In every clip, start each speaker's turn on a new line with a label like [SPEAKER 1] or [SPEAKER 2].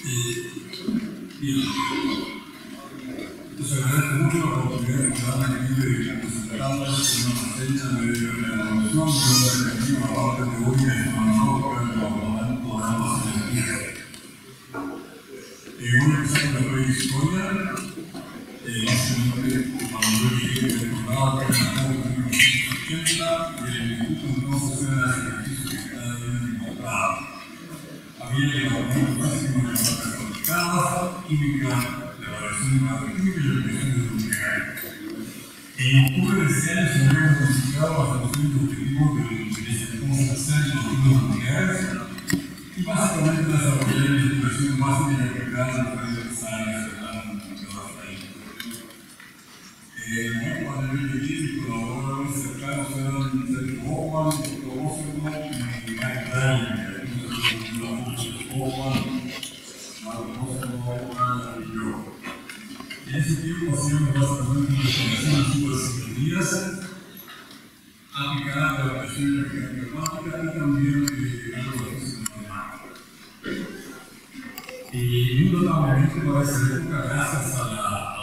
[SPEAKER 1] Bien. Entonces agradezco mucho la oportunidad de quedarme aquí de presentarles una reseña de la evolución de la efectiva parte de hoy de Managua en los programas de energía. Voy a empezar con la breve historia. Básicamente, cuando yo llegué del programa que era en el 1980, el instituto entonces era el ejercicio que estaba bien encontrado. Había levantado muchísimo de las fabricadas, química, la variación radioactiva y la presión nuclear. En octubre de ese año se habían modificado las funciones y objetivos de ese entonces centro de estudios nucleares y básicamente desarrollar la investigación básica y aplicada en diferentes áreas de la computadora frágil. Cuando yo llegué, mis colaboradores cercanos eran Sergio Hoffman, Dr. Rosenblatt y Mike Bryan. En ese tiempo hacíamos básicamente una investigación en supersimetrías aplicada a la presión y la mecánica cuántica y también algo de física matemática. Y muy notablemente para esa época, gracias al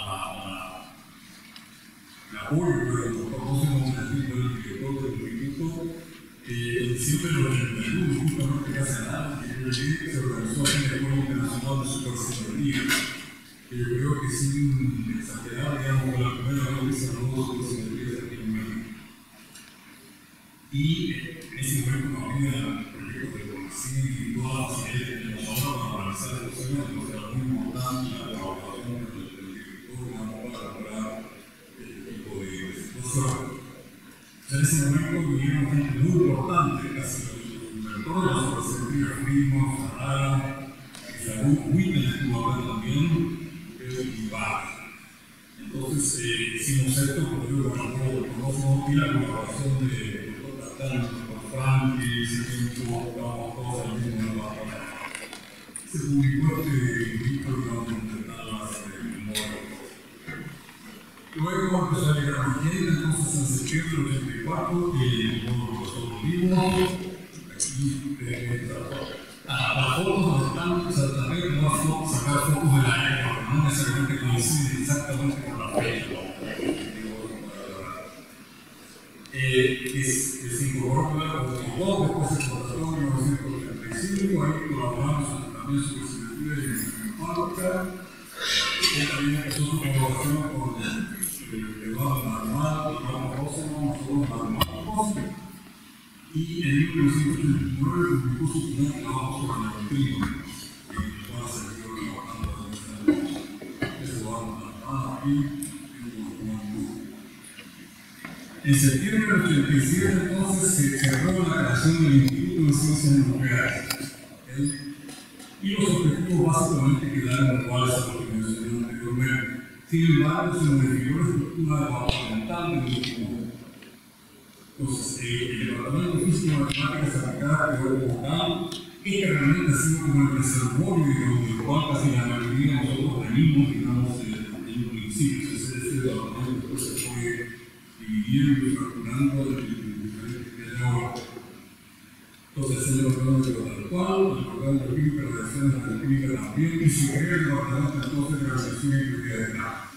[SPEAKER 1] apoyo del doctor Rosenblatt, el director del instituto, en diciembre del 81, justamente casi nada, se organizó aquí el Foro Internacional de Supersimetría. Yo creo que sin exagerar, digamos, la primera vez que se habló de supersimetrías aquí en México. Y en ese momento no había proyectos de conexión y todas las ideas que tenemos ahora para realizar estos eventos, era muy importante la colaboración del director, digamos, para lograr este tipo de situación. En ese momento vinieron gente muy importante, casi los inventores de la supersimetría, Friedman, Ferrara, Saúl Witten estuvo hablando también, y Bach. Entonces hicimos esto porque yo conozco y la colaboración de Dr. Catán, Dr. Frank, y ese tiempo estábamos todos al mismo lugar. Se publicó este libro y vamos a intentar el módulo. Luego empezó a llegar a Miguel, entonces en septiembre del 84, el módulo nosotros vimos, aquí las fotos donde están, traté de no sacar fotos de la época, no necesariamente coinciden exactamente con la fecha. Se incorporó como dos, después se incorporó en 1935, ahí colaboramos también sobre simetría y física. Él también empezó su colaboración con Eduardo Manuel, Eduardo Rosenblatt, nosotros matemáticos. Y en 1989 publicó su primer trabajo sobre neutrinos, en el cual se siguió trabajando desde ese año. Eso va a aquí en un. En septiembre del 87, entonces, se aprueba la creación del Instituto de Ciencias Nucleares. Y los objetivos básicamente quedaron iguales a los que mencioné anteriormente. Sin embargo, se modificó la estructura departamental del instituto. Entonces, el Departamento de Física y Matemáticas Aplicadas quedó como tal. Esta realmente ha sido como el reservorio del cual casi la mayoría de nosotros venimos, digamos, en un principio. Ese departamento después se fue dividiendo y fracturando en diferentes periodos. Entonces, el departamento de tal cual, el departamento de química, radiaciones de química también, y se crea el departamento entonces de radiación y teoría de datos.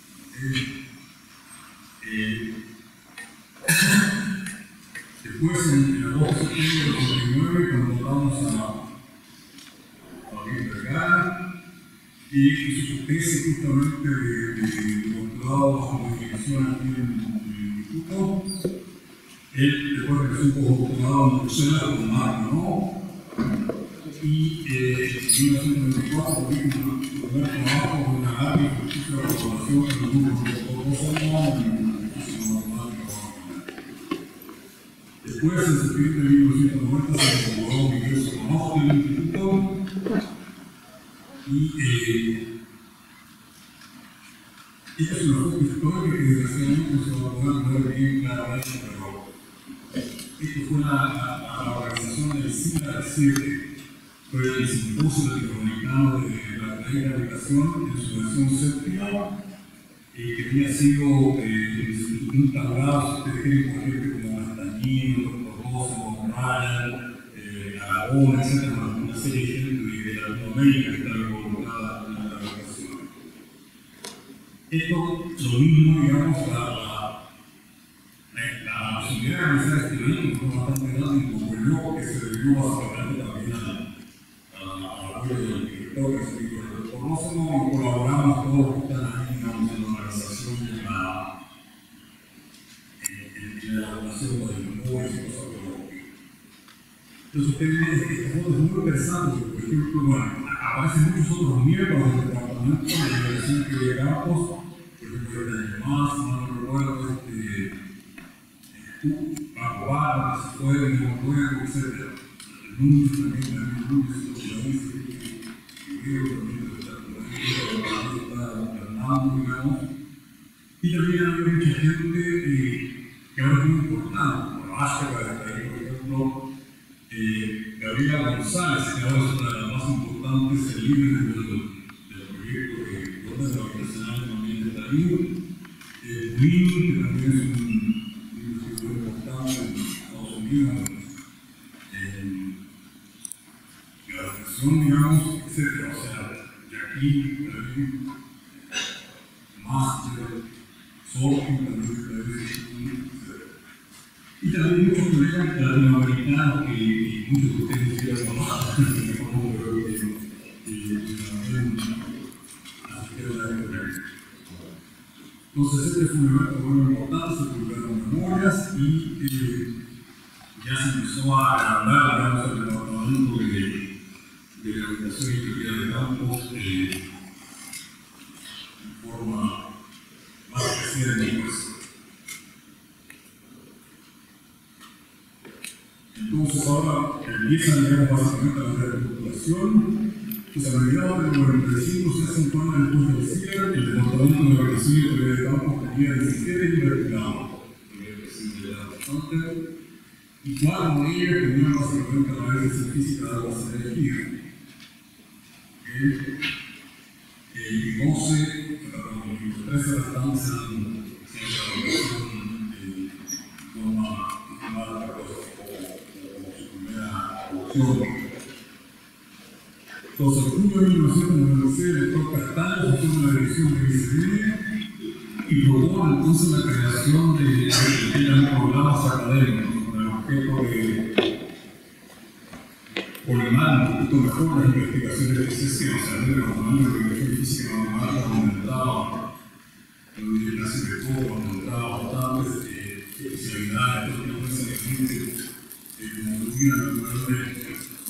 [SPEAKER 1] Después, en agosto de 1989, convocamos a Fabián Vergara y hizo su tesis justamente de doctorado bajo modificación aquí en el instituto. Él después realizó un postdoctorado en Bruselas con Marc, ¿no? Y en 1994 publicó su primer trabajo en una área de justicia de la colaboración con el grupo de Rosenblatt. Después, en septiembre de 1990, se incorporó Miguel Sotomayor del instituto y esta es una foto histórica que desgraciadamente no se va a poder ver bien claramente, pero esto fue la organización del CIDA-7, fue el Simposio Latinoamericano de la Cadena de Habitación en su versión séptima, que había sido instaurado, si ustedes quieren, por gente como Castañino, Dr. Rosenblatt, Aragón, etc., una serie de gente de Latinoamérica que estaba involucrada Esto, lo mismo, digamos, la posibilidad de realizar este evento fue bastante grande y ocurrió porque se debió básicamente también al apoyo del director, que se dijo, conocemos y colaboramos todos los que están ahí, digamos, en la organización y en la relación con el memoria y cosas por el estilo. Entonces, esta foto es muy interesante porque, por ejemplo, bueno, aparecen muchos otros miembros del departamento de la Dirección de Campos, por ejemplo, el más, no recuerdo, Paco Barra, se fue, no luego, etc. El Núñez también, el Núñez, los países que vivieron también está Fernando, digamos. Y también hay mucha gente que ahora es muy importante, como Ashka, está ahí, por ejemplo, Gabriela González, que ahora es una de las más importantes líderes del proyecto de orden habitacional también de Tarín. Win, que también es un figura importante en Estados Unidos, en la reflexión, digamos, etc. O sea, Jacqueline, David, Master, Sorkin, también, etc. Y también muchos colegas latinoamericanos que muchos de ustedes ya conocen, que como creo que también asistieron a este proyecto. Entonces, este fue un evento muy importante, se publicaron memorias y ya se empezó a hablar, digamos, del departamento de la habitación y teoría de campos en forma más especial después. Entonces, ahora empieza, digamos, básicamente la reestructuración. Pues a mediados del 95 se hace un plan después del cierre, el departamento de la habitación y teoría de campos tenía 17 investigados. Y 4 de ellos tenían básicamente la área física de aguas y energía. Y 12, perdón, 13 restantes eran ciencia de forma estimada como su primera opción. Entonces, en junio de 1996, el doctor Castaño asume la dirección de ICD y propone entonces la creación de programas académicos con el objeto de coordinar un poquito mejor las investigaciones que se hacen, o sea, de los tamaños de investigación física y matemática, donde entraba, yo diría casi de todo, donde entraba bastantes especialidades, que no necesariamente como naturalmente.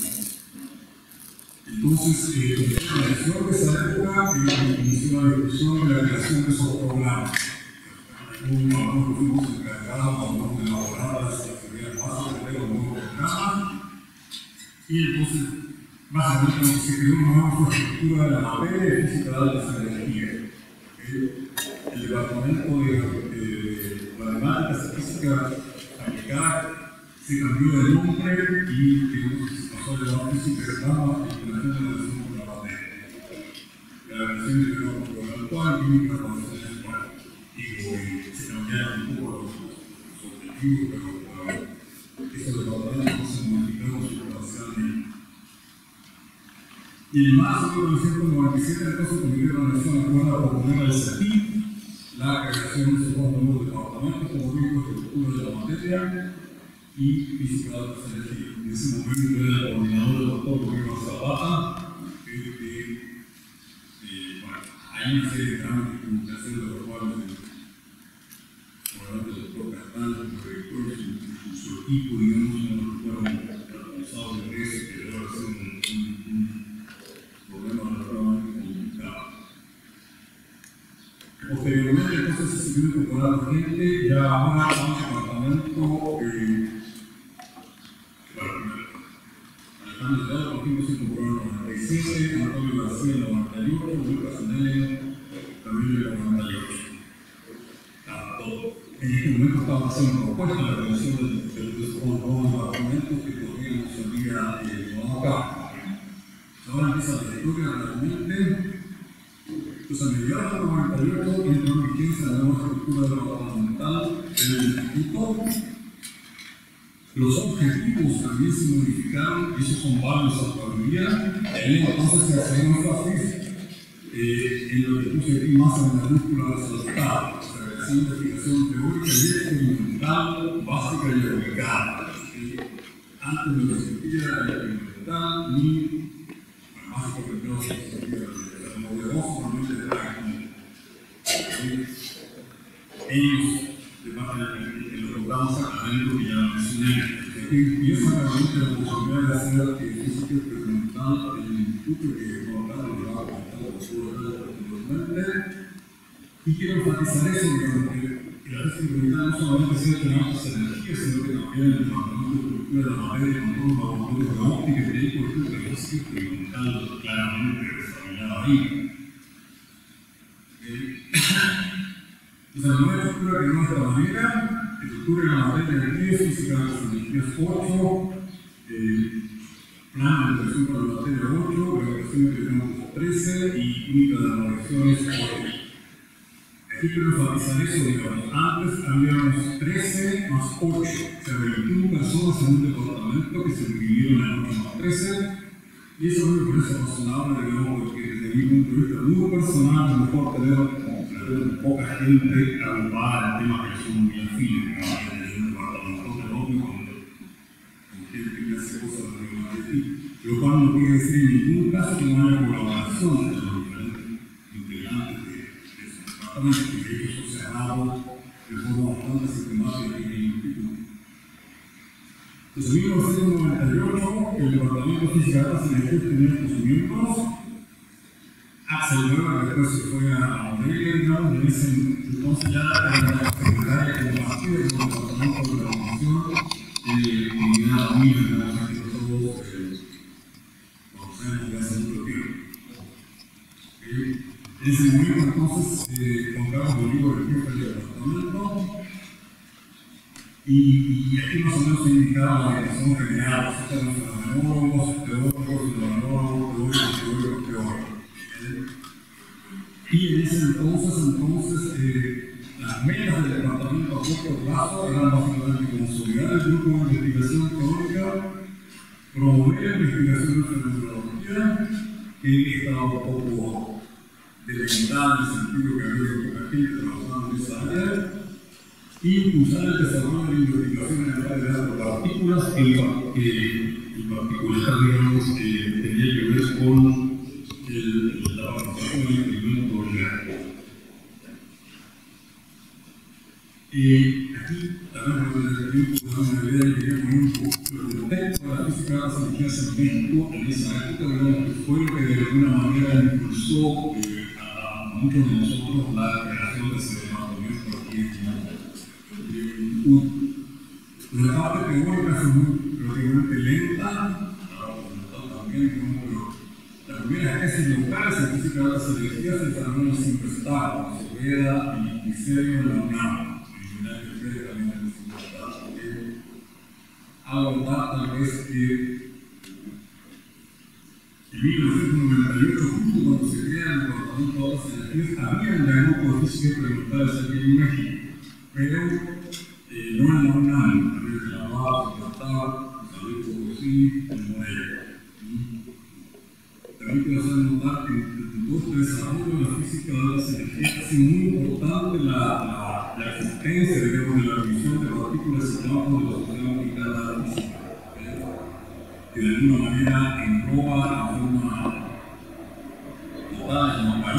[SPEAKER 1] Entonces, la dirección de esa época inició la discusión de la creación de esos programas. Nosotros fuimos encargados de elaborar las actividades básicas de los nuevos programas y entonces, básicamente, se creó una nueva infraestructura de la materia de física de altas energías. El departamento de matemáticas y física aplicada se cambió de nombre y se pasó a llamar física de rama y la relación con la materia. La relación de la actual química con la actual. Y se cambiaron un poco los objetivos, pero esos departamentos se modificaron sustancialmente. Y en marzo de 1997, entonces, el Comité de Organización acuerda proponer al CEPI la creación de esos dos nuevos departamentos como único de estructura de la materia y física de altas energías. En ese momento era el coordinador del doctor Gobierno Zapata, bueno, hay una serie de cambios de comunicación de los cuales el doctor Castaño, como director y su equipo, digamos, no fueron responsables de eso, que debe ser un problema relativamente complicado. Posteriormente, entonces, se siguió incorporando gente, ya ahora a un departamento Alejandro Delgado, por ejemplo, se incorporó en el 97, Antonio García en el 98, Lucas Anelli también en el 98. En este momento estaba haciendo propuesta la creación de un nuevo departamento que todavía no se había llevado a cabo. Ahora empieza la historia realmente. Pues a mediados del 98 entró en vigencia la nueva estructura gubernamental del instituto. Los objetivos también se modificaron, y esos son varios hasta hoy día. Entonces se hace énfasis en lo que puse aquí más en la brújula resultado, o sea, es investigación teórica y experimental, básica y aplicada. Antes de la existía la experimental ni básica que no se existía la novedosa, normalmente era ellos de parte de los programas académicos que ya mencioné, que empiezan a realmente la posibilidad de hacer física experimental en el instituto que Juan le va a comentar posteriormente. Y quiero enfatizar eso, que la física experimental no solamente se hace en altas energías, sino que también en el departamento de estructura de la materia, con todos los laboratorios de óptica, que hay por ejemplo la física experimental claramente desarrollada ahí. Esa nueva estructura que no es de esta manera, estructura de la materia de energías, física de las energías 8, plan de interacción con la materia 8, graduación de campos 13 y química de las reacciones 8. Aquí quiero enfatizar eso, digamos, antes habíamos 13 más 8, o sea, 21 personas en un departamento que se dividieron en 8 más 13, y eso a mí me parece razonable, digamos, porque desde mi punto de vista muy personal es mejor tener poca gente agrupada en temas que son muy afines, en un departamento de óptica con gente que hace cosas de ti, lo cual no quiere decir en ningún caso que no haya colaboración entre los diferentes integrantes de ese departamento, que de hecho se ha dado de forma bastante sistemática en el instituto. Entonces, en 1998, el Departamento de Física de Altas Energías tenía estos miembros. Axel Weber, después se fue a Aurelia, digamos, y en ese entonces ya era la secretaria compartida del Departamento de la Comisión, y nada, muy bien, digamos, que todos conocemos de hace mucho tiempo. En ese momento, entonces, Juan Carlos Bolívar, el jefe del departamento, y aquí más o menos se indicaba la dirección general, los fenomenólogos, teóricos, teóricos. Y en ese entonces, las metas del departamento a corto plazo eran básicamente consolidar el grupo de investigación teórica, promover la investigación de fenomenología, que estaba un poco delimitada en el sentido que había poca gente trabajando en esa área, y impulsar el desarrollo de investigación en el área de las partículas, en particular, digamos, tenía que ver con la participación del experimento lineal. Aquí también una idea que quería poner un poco el texto de la física de las energías en México en esa época, que fue lo que de alguna manera impulsó a muchos de nosotros la creación de ese departamento aquí en Chile. La parte teórica fue muy relativamente lenta, también, pero la primera tesis locales en física de las energías se desarrolló sin prestar, en Sobreda y Serio en la UNAM, en el también en sin prestar. Abordar tal vez que en 1998, justo cuando se crea el Departamento de las Energías, había un grupo de física experimentales aquí en México, pero no en la UNAM, también se llamaba, se trataba, se sabía como sí, el modelo. También quiero hacer notar que en todo este desarrollo de la física de las energías ha sido muy importante la existencia, digamos, de la división de partículas y campos de la sociedad aplicada a la física, que de alguna manera engloba de forma total en el país,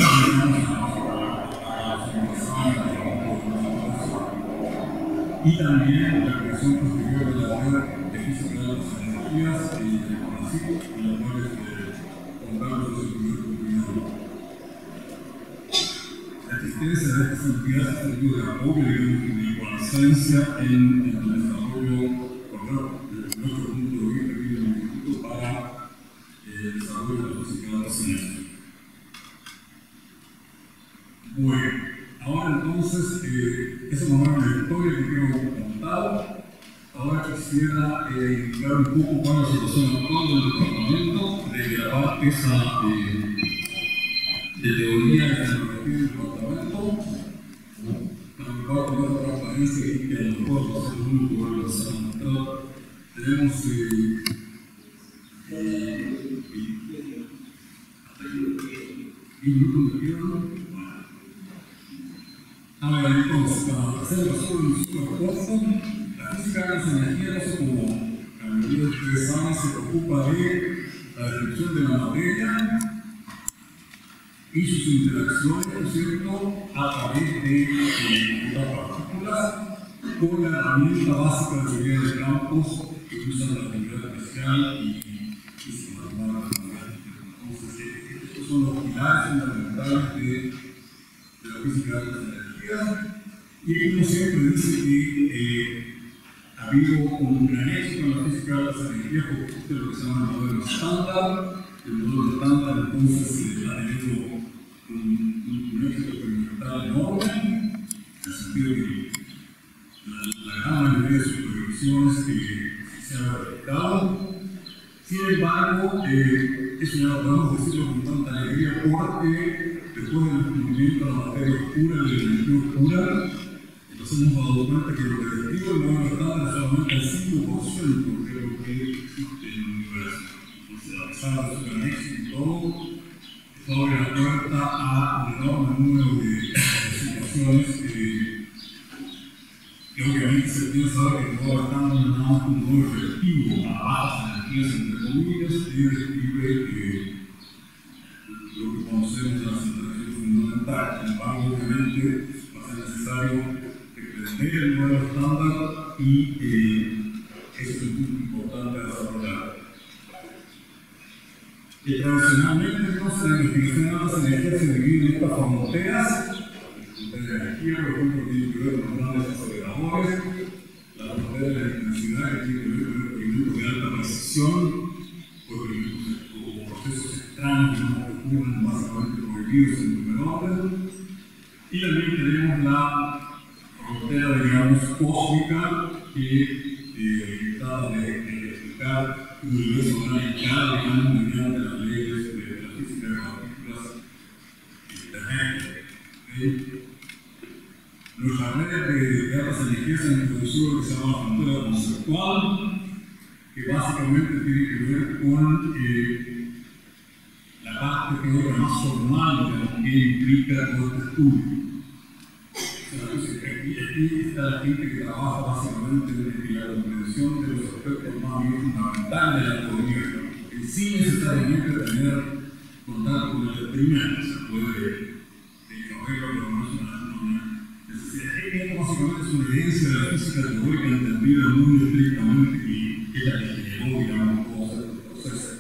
[SPEAKER 1] y también la creación posterior de la red de física de las energías y del CONACYT, en la cual Juan Carlos es el primer coordinador. La existencia de estas entidades ha servido de apoyo, digamos, de ecualiscencia en el desarrollo, de nuestro punto de vista aquí en el Instituto, para el desarrollo de la física de las energías. Bueno, ahora entonces, esa no es la historia que quiero contar. Ahora quisiera indicar un poco cuál es la situación actual del departamento, de la parte esa de teoría que se refiere al departamento. Voy a poner otra transparencia y que a lo mejor va a ser muy bueno lanzamiento. Tenemos y grupos de tierra. Ahora, entonces, para hacer la superpuesta, la física de las energías, no sé cómo la mayoría de ustedes saben, se preocupa de la descripción de la materia y sus interacciones, ¿no es cierto?, a través de las partículas con la herramienta básica de teoría de campos que usan la actividad especial y física matemática. Entonces, estos son los pilares fundamentales de la física de las energías. Y uno siempre dice que ha habido un gran éxito en la física de las energías por parte de lo que se llama el modelo estándar. El modelo estándar, entonces, ha tenido un éxito experimental enorme, en el sentido que la gran mayoría de sus predicciones se han verificado. Sin embargo, eso ya lo podemos decirlo con tanta alegría porque después del descubrimiento de la materia oscura y de la energía oscura, nos hemos dado cuenta que lo que describe el modelo estándar es solamente el 5% de lo que existe en el universo. Entonces, a pesar de su gran éxito y todo, esto abre la puerta a un enorme número de situaciones que obviamente se piensa que el modelo estándar no es nada más un modelo efectivo a bajas energías, entre comillas, y describe lo que conocemos de las interacciones fundamentales. Sin embargo, obviamente, va a ser necesario extender el modelo estándar y eso es un punto importante a desarrollar. Tradicionalmente, entonces, la investigación de altas energías se divide en estas fronteras. La energía, por ejemplo, tiene que ver con los grandes aceleradores, la frontera de la intensidad, que tiene que ver con experimentos de alta precisión, o procesos extraños que ocurren básicamente prohibidos en primer orden. Y también tenemos la frontera, digamos, cósmica, que trata de explicar un universo radical, digamos, mediante las leyes de la física de partículas terrestres. Nuestra red de altas energías han introducido lo que se llama la frontera conceptual, que básicamente tiene que ver con la parte teórica más formal de lo que implica todo este estudio. Aquí está la gente que trabaja básicamente en la comprensión de los aspectos más bien fundamentales de la teoría, sin necesariamente tener contacto con el experimento. Se puede verlo, pero no es una necesidad. Básicamente es una evidencia de la física teórica entendida muy estrictamente y que es la que generó, digamos, todo este proceso.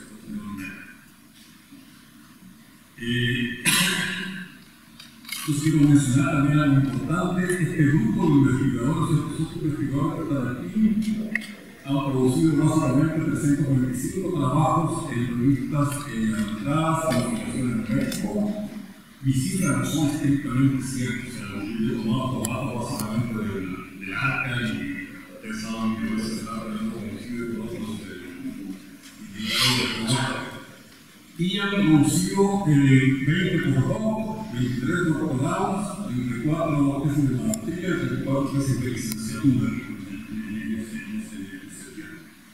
[SPEAKER 1] Entonces quiero mencionar también algo importante. Este grupo de investigadores, estos investigadores que están aquí, han producido básicamente 325 trabajos en revistas arbitradas, en publicaciones en México, y cifras no son estrictamente ciertas. O sea, yo he tomado trabajo básicamente de ARCA y ustedes saben que a veces está teniendo conocido con otros indicadores. Y han producido 20 por 2, 23 doctorados, 24 tesis de maestría y 24 tesis de licenciatura en ese tiempo.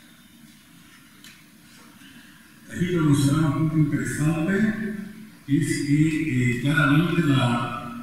[SPEAKER 1] Aquí quiero mencionar un punto interesante, es que claramente la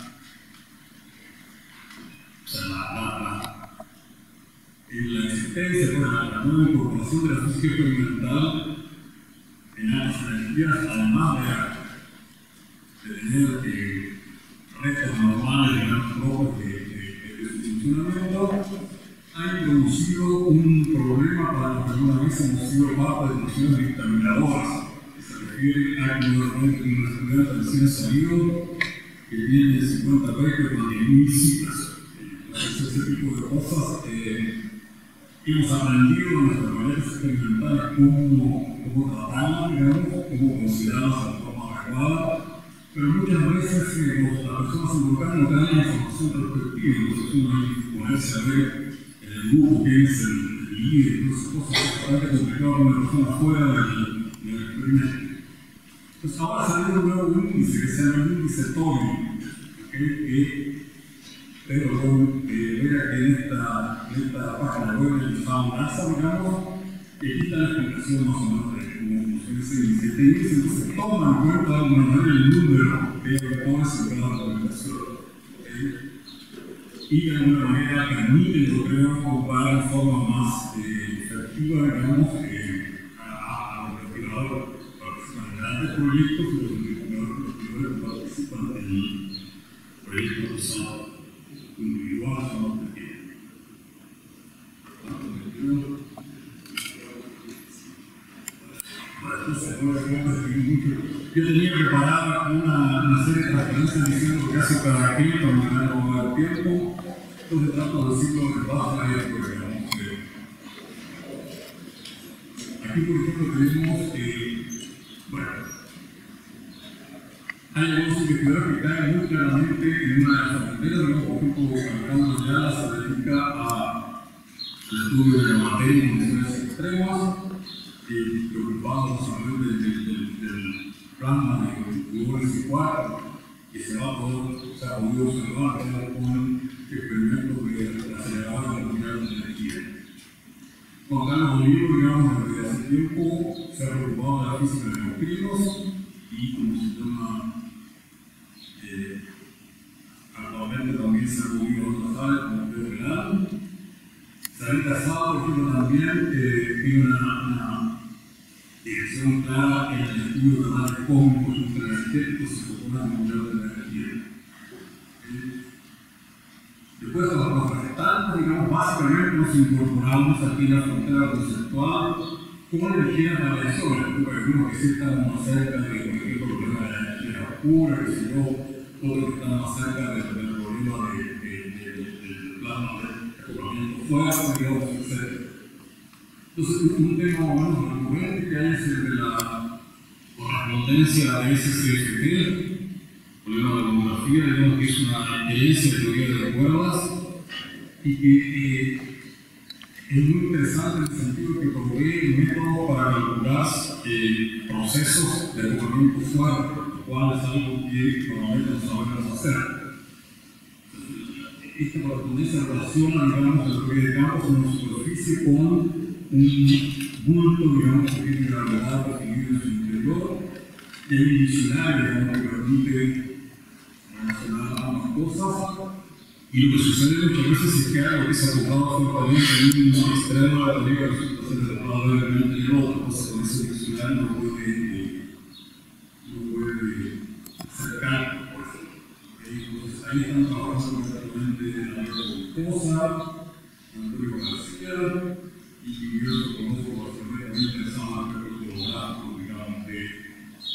[SPEAKER 1] existencia de la nueva incorporación de la física experimental en altas energías, además de tener retos normales, digamos, propios de su funcionamiento, ha introducido un problema para los que alguna vez hemos sido parte de funciones dictaminadoras, que se refiere a que normalmente un estudiante recién salido que tiene 50 papers con 10.000 citas. Entonces, ese tipo de cosas hemos aprendido en nuestras maneras experimentales cómo tratarlas, digamos, cómo considerarlas de forma adecuada, pero muchas veces las personas involucradas no tienen la información respectiva, entonces uno hay que ponerse a ver en el grupo quién es el líder, y todas esas cosas es bastante complicado con una persona fuera del experimento. Entonces ahora salió un nuevo índice que se llama el índice TORI, que pero con ver que en esta página web del NASA, digamos, que aquí está la explicación más o menos de cómo funciona ese índice. Este índice entonces toma en cuenta de alguna manera el número número de autores en cada publicación. Y de alguna manera permite, yo creo, comparar de forma más efectiva, digamos, a los investigadores que participan en grandes proyectos y los investigadores que participan en proyectos que son individuales o más pequeños. Yo tenía preparada una serie de referencias diciendo que hace cada quien para ganar un poco de tiempo. Entonces trato de decirlo de bajo a esto, digamos. Aquí, por ejemplo, tenemos bueno, hay algunos investigadores que caen muy claramente en una de las fronteras, digamos, por ejemplo, Alejandro Ayala se dedica al estudio de la materia en condiciones extremas, preocupados solamente del plasma de fluores y cuartos, que se ha podido observar con experimentos de aceleradores nucleares de energía. Juan Carlos Bolívar, digamos, desde hace tiempo se ha preocupado de la física de neutrinos y, como se llama, actualmente también se ha movido a otras áreas como Pedro Velán. Sarita Sá, por ejemplo, también tiene una dirección clara en el estudio de canales cósmicos ultraenergéticos y fotones nucleares de energía. Después de los restantes, digamos, básicamente nos incorporamos aquí en la frontera conceptual con energías variaciones, porque vimos que sí estamos más cerca de, por ejemplo, el problema de la energía oscura, que si no, todo lo que está más cerca del problema del plasma de acoplamiento fuerte, digamos, etc. Entonces, un tema más o menos recurrente que hay es el de la correspondencia de SCFT, el problema de la demografía, digamos que es una herencia de teoría de cuerdas y que es muy interesante en el sentido que provee métodos para calcular procesos de acoplamiento fuerte, lo cual es algo que normalmente no sabemos hacer. Esta correspondencia relaciona, digamos, la teoría de campos en una superficie con un bulto, digamos, que tiene gravedad definido en su interior, y hay un diccionario, digamos, que permite relacionar ambas cosas. Y lo que sucede muchas veces es que algo que se ha tocado fuertemente en un extremo de la teoría resulta ser tratado brevemente en el otro, cosa con ese diccionario no puede acercar. Entonces ahí están trabajando prácticamente en la cosa, Antonio García, y yo lo conozco bastante muy interesante en el fotográfico, digamos, de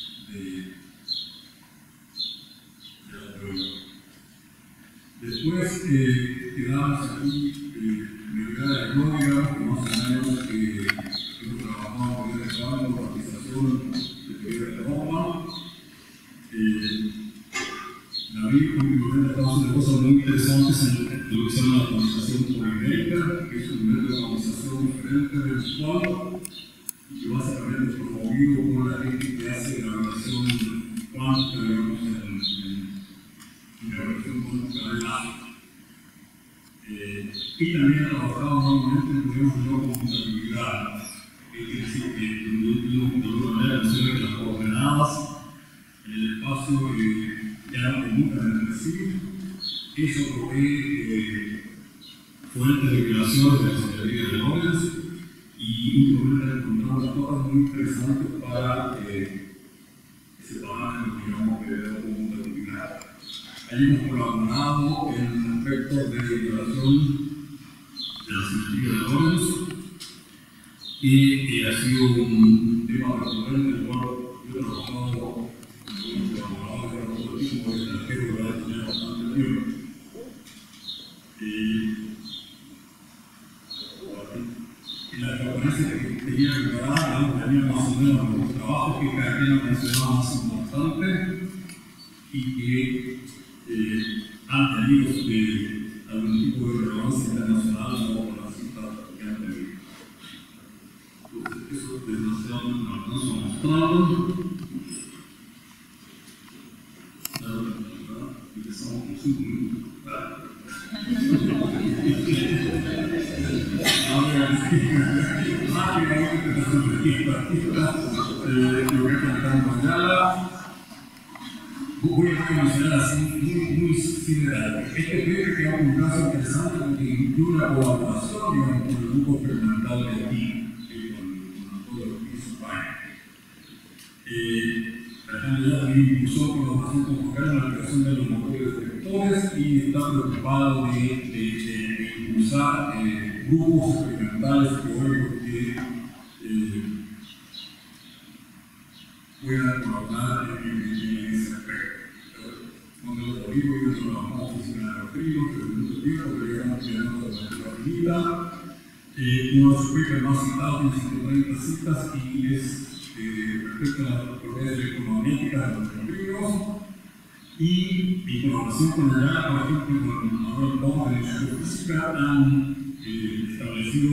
[SPEAKER 1] la teoría. Después quedamos aquí la idea de la glórica, que más o menos hemos trabajado con el examen de organización de teoría de Roma. David últimamente está haciendo cosas muy interesantes en lo que se llama la organización polimérica, que es un método de organización diferente del usual y que básicamente es promovido por la gente que hace la relación cuántica, digamos, en la relación cuántica del átomo. Y también ha trabajado nuevamente en problemas de no computabilidad, es decir, que de alguna manera menciona que las coordenadas en el espacio ya no comunican entre sí. Eso provee fuentes de violaciones de la teoría de Lorentz y últimamente ha encontrado cosas muy interesantes para separar el digamos de la computabilidad. Ahí hemos colaborado en aspectos de violación de la simetría de Lorentz y ha sido un tema recurrente en el cual yo he trabajado con colaboradores de otro tipo de extranjeros que ha tenido bastante tiempo. En la conferencia que tenía preparada, tenía más o menos los trabajos que cada quien mencionaba más importantes y que han tenido algún tipo de relevancia internacional o por las citas que han tenido. Entonces, eso desgraciadamente no alcanzo a mostrarlo. Empezamos con 5 minutos. voy a mencionar así, muy similar. Este proyecto que es un caso interesante porque incluye una colaboración con el grupo experimental de aquí, con todo lo que hizo España. Alejandro ya también impulsó colaboración con Juan en la creación de los motores detectores y está preocupado de impulsar grupos experimentales teóricos que puedan colaborar en ese aspecto. Cuando los polígonos yo trabajamos en oficina de los fríos, pero en mucho tiempo, pero llegamos a la vida. Uno de sus papers más citados tiene 130 citas y es respecto a las propiedades electromagnéticas de los neutrinos y en colaboración con el por ejemplo, con Manuel Gómez de Geofísica, han establecido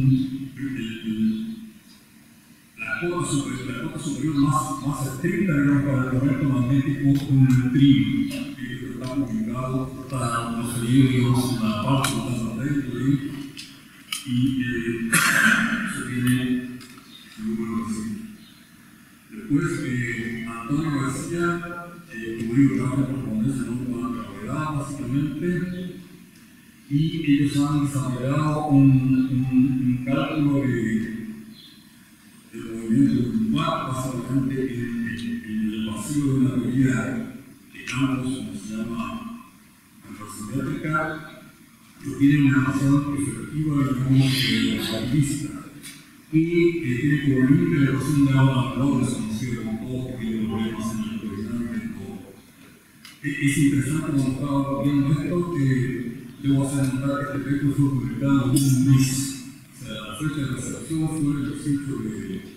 [SPEAKER 1] la cota superior más estricta para el momento magnético de un neutrino, que está publicado para conseguir, digamos, la parte de la dentro y eso tiene su número así. Después, Antonio García, como digo, trabaja por correspondencia no con la gravedad, básicamente, y ellos han desarrollado un cálculo de movimiento puntual, básicamente en el vacío de una teoría de campos, como se llama antrosimétrica, que tiene una razón efectiva, digamos, cuantista, y tiene como límite la ecuación de agua valores, conocido como todos que tienen problemas en la electrodinámica y todo. Es interesante cuando estaba viendo esto, debo hacer notar que este texto fue publicado en un mes. O sea, la fecha de recepción fue el 18 de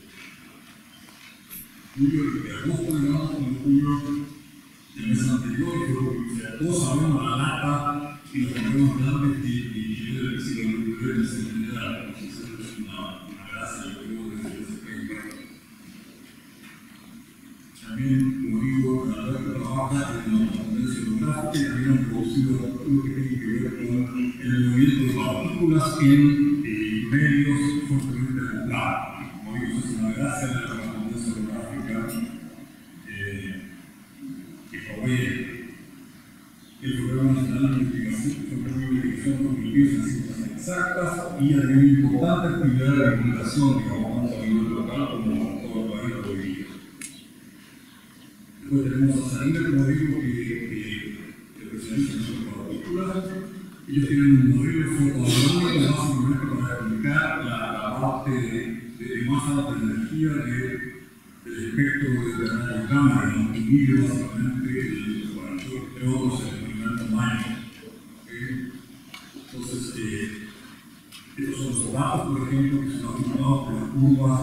[SPEAKER 1] agosto, digamos, en julio del mes anterior, pero todos sabemos la lata y los problemas grandes que tiene el siglo XIX en general. Entonces, es una gracia, yo creo, desde ese paper. También, como digo, Alberto trabaja en la correspondencia holográfica y también han producido artículos que tienen que ver con el movimiento de partículas en medios fuertemente aislados. Como digo, eso es una gracia de la correspondencia holográfica que provee el Programa Nacional de Investigación con limpieza en ciencias exactas y hay una importante actividad de divulgación, digamos, tanto a nivel local como en todo el país hoy día. Después tenemos a Sarina, como digo, que especializa en partículas. Ellos tienen un modelo fotodinámico básicamente para explicar la parte de más alta energía del espectro de la cámara, que mide básicamente entre otros el primer tamaño. Entonces, estos son los datos, por ejemplo, que son afirmados por las curvas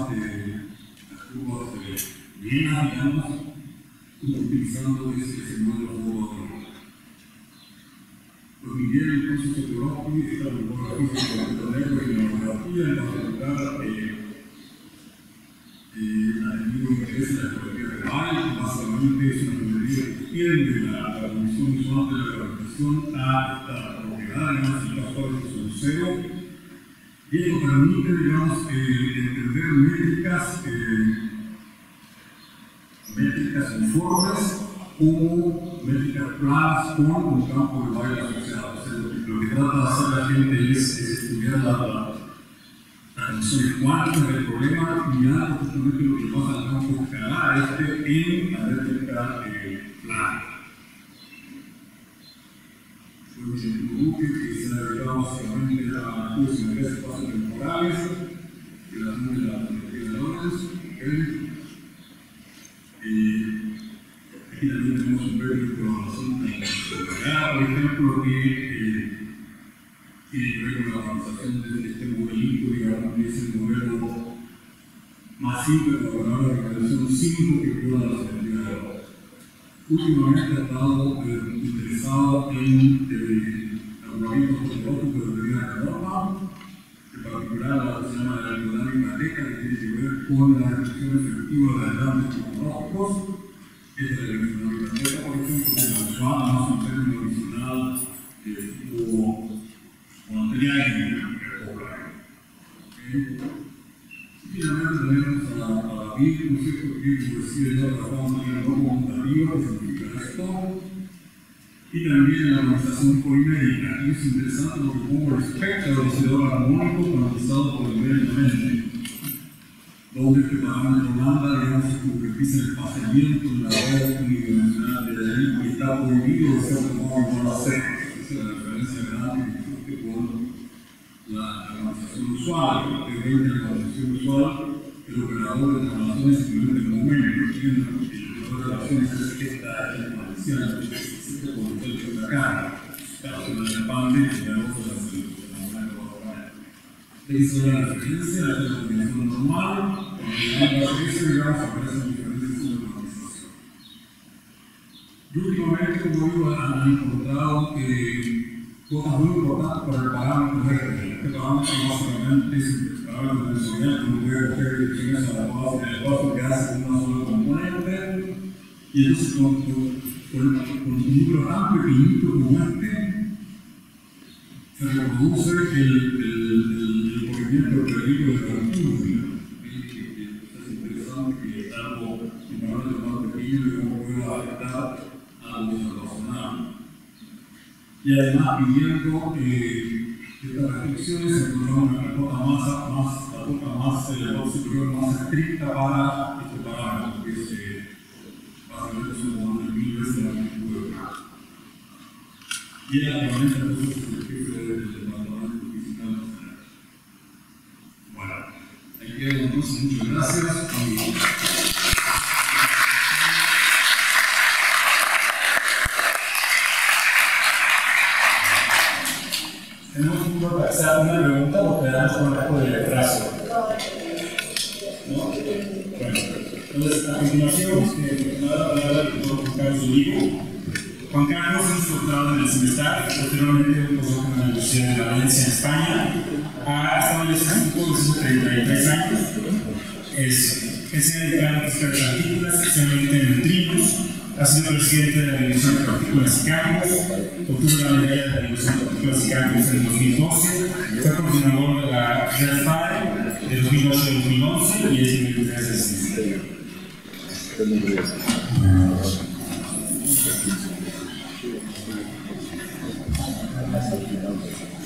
[SPEAKER 1] llenas, digamos, utilizando ese modelo fotodinámico. Pues Miguel, entonces, Sokolowski, esta topografía de la topografía, en particular, ha tenido interés en la geometría real, que básicamente es una geometría que extiende la condición visual de la gravitación a esta propiedad, digamos, en caso de un cero, y esto permite, digamos, entender métricas uniformes como métricas planas con un campo de Weyl asociado. O sea, lo que trata de hacer la gente es estudiar la condiciones cuánticas del problema, mirando justamente lo que pasa en el campo escalar en la métrica plana. Fue un científico que se ha dedicado básicamente a estudios de espacios temporales, de la geometría de Lorentz. Aquí también tenemos un breve de colaboración con la por ejemplo, que tiene que ver con la organización de este modelito, digamos, que es el modelo más simple para lograr la realización 5 que prueba la simetría de Lorentz. Últimamente ha estado interesado en algoritmos topológicos de teoría de norma, en particular la que se llama la algoritmática teca, que tiene que ver con la descripción efectiva de aislantes topológicos. Es de la algoritmática teca, por ejemplo, que la usaba más un término adicional tipo material y dinámica popular. Finalmente tenemos a David, ¿no es cierto?, que como decía yo, trabajamos en el campo contativo, que significa eso, sector, y también en la organización polimérica. Y es interesante lo que pongo respecto al oxidador armónico conquistado por el medio ambiente, donde el parámetro lambda, digamos, concretiza el pasamiento en la red unidimensional de ahí y está prohibido de cierta forma por la secta. Esa es la referencia grande que con la organización usual, que dentro de la organización usual, el operador de relaciones simplemente el momento, el operador de relaciones es que está exponencial, es exponencial de acá, está en el pande y luego se hace esa es la referencia, esa es la combinación normal, cuando llegamos a eso, digamos, aparecen diferentes de organización. Y últimamente, como digo, han encontrado cosas muy importantes para el parámetro este. Este parámetro básicamente es el parámetro tensorial, como puede coger direcciones adecuadas en el espacio que hace una sola componente, y entonces con un número tan pequeñito como este, se reproduce el movimiento perdido de Arturo. Es interesante que algo en parámetro más pequeño y cómo puede afectar a lo observacional. Y además, pidiendo estas restricciones, encontramos una cota más superior, más estricta para este parámetro, que es básicamente son 1000 veces la magnitud de grado. Y el actualmente entonces el jefe del departamento fiscal nacional. Bueno, ahí queda entonces, muchas gracias.
[SPEAKER 2] Tenemos un poco de hacer una pregunta porque damos con un poco de retraso. ¿No? Bueno, entonces a continuación me va a dar la palabra al doctor Juan Carlos Olivo. Juan Carlos es doctorado en el CIMESTAR, posteriormente un postdoc en la Universidad de Valencia, en España. Ha estado en este campo desde 33 años. Se ha dedicado a expertos artículas, especialmente en neutrinos. Ha sido presidente de la División de Partículas y Campos, obtuvo la medalla de la División de Partículas y Campos en 2012, fue coordinador de la REDFI de 2008 a 2011 y es director de ese sistema.